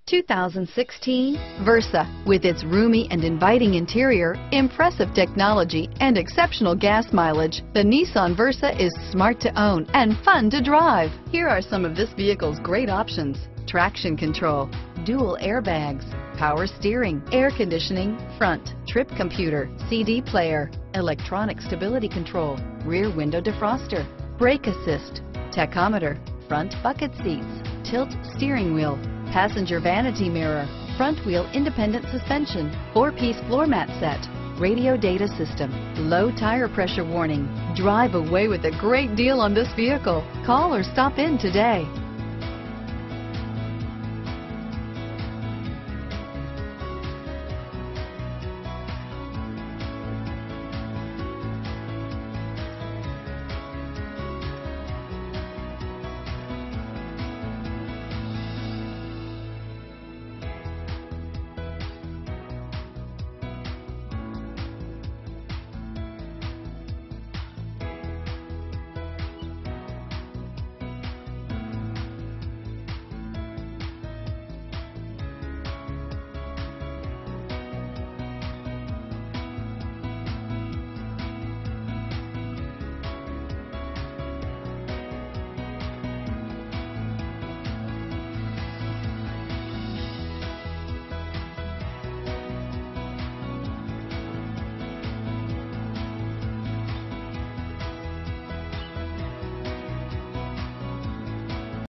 2016 Versa. With its roomy and inviting interior, impressive technology, and exceptional gas mileage, the Nissan Versa is smart to own and fun to drive. Here are some of this vehicle's great options: traction control, dual airbags, power steering, air conditioning, front, trip computer, CD player, electronic stability control, rear window defroster, brake assist, tachometer, front bucket seats, tilt steering wheel, passenger vanity mirror, front wheel independent suspension, 4-piece floor mat set, radio data system, low tire pressure warning. Drive away with a great deal on this vehicle. Call or stop in today.